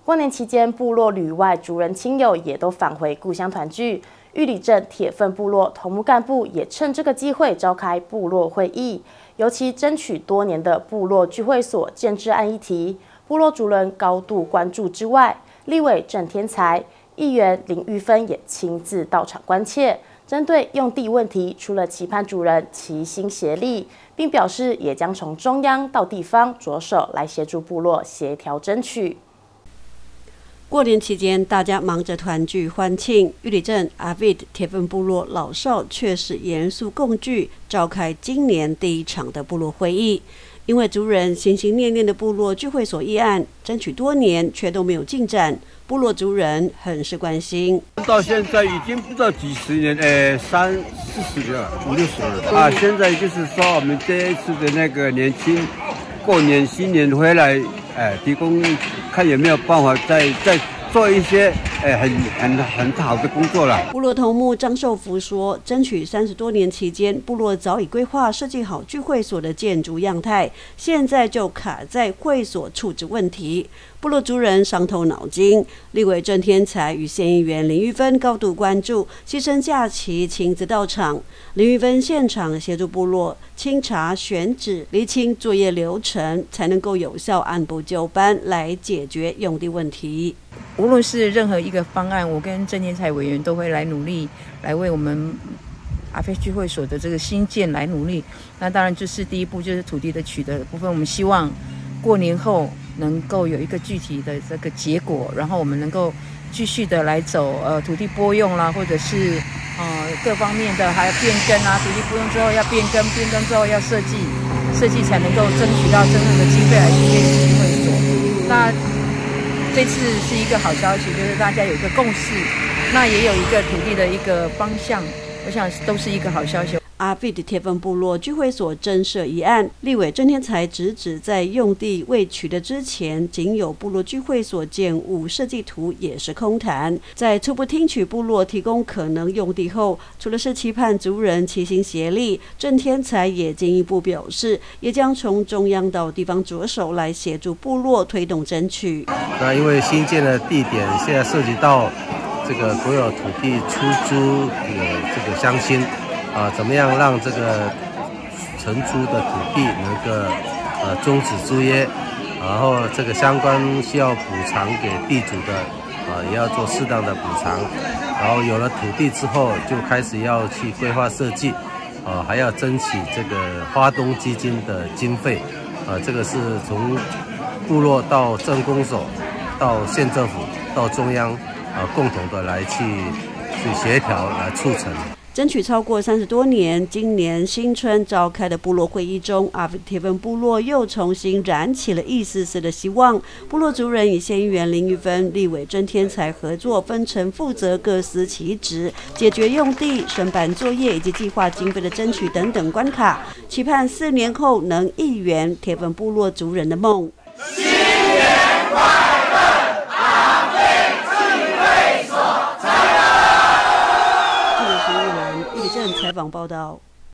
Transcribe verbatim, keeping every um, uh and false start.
过年期间，部落旅外族人亲友也都返回故乡团聚。玉里镇铁粪部落头目干部也趁这个机会召开部落会议，尤其争取多年的部落聚会所建制案议题，部落族人高度关注之外，立委郑天才、议员林玉芬也亲自到场关切。 针对用地问题，除了期盼主人齐心协力，并表示也将从中央到地方着手来协助部落协调争取。 过年期间，大家忙着团聚欢庆，玉里镇阿维德铁粪部落老少却是严肃共聚，召开今年第一场的部落会议。 因为族人心心念念的部落聚会所议案，争取多年却都没有进展，部落族人很是关心。 到现在已经不知道几十年，哎，三四十年了，五六十了啊！现在就是说，我们这一次的那个年轻过年新年回来，哎，提供看有没有办法再再做一些。 哎，很很很好的工作了。 部落头目张寿福说，争取三十多年期间，部落早已规划设计好聚会所的建筑样态，现在就卡在会所处置问题。部落族人伤透脑筋，立委郑天才与县议员林玉芬高度关注，牺牲假期亲自到场。林玉芬现场协助部落清查选址，厘清作业流程，才能够有效按部就班来解决用地问题。 无论是任何一个方案，我跟郑天才委员都会来努力，来为我们阿菲聚会所的这个新建来努力。那当然就是第一步就是土地的取得的部分，我们希望过年后能够有一个具体的这个结果，然后我们能够继续的来走呃土地拨用啦，或者是呃各方面的还要变更啊，土地拨用之后要变更，变更之后要设计，设计才能够争取到真正的经费来去建聚会所。那 这次是一个好消息，就是大家有一个共识，那也有一个土地的一个方向，我想都是一个好消息。 阿维德铁粪部落聚会所增设一案，立委郑天才直指在用地未取得之前，仅有部落聚会所建物设计图也是空谈。在初步听取部落提供可能用地后，除了是期盼族人齐心协力，郑天才也进一步表示，也将从中央到地方着手来协助部落推动争取。 那因为新建的地点现在涉及到这个国有土地出租给这个乡亲。 啊，怎么样让这个承租的土地能够呃终止租约，然后这个相关需要补偿给地主的啊，也要做适当的补偿。然后有了土地之后，就开始要去规划设计，啊，还要争取这个花东基金的经费，啊，这个是从部落到镇公所，到县政府，到中央啊，共同的来去去协调来促成。 争取超过三十多年，今年新春召开的部落会议中，阿维铁粪部落又重新燃起了一丝丝的希望。部落族人与县议员林玉芬、立委郑天才合作，分成负责，各司其职，解决用地、申办作业以及计划经费的争取等等关卡，期盼四年后能一圆铁粪部落族人的梦。新年快乐！阿维聚会所。 玉里镇采访报道。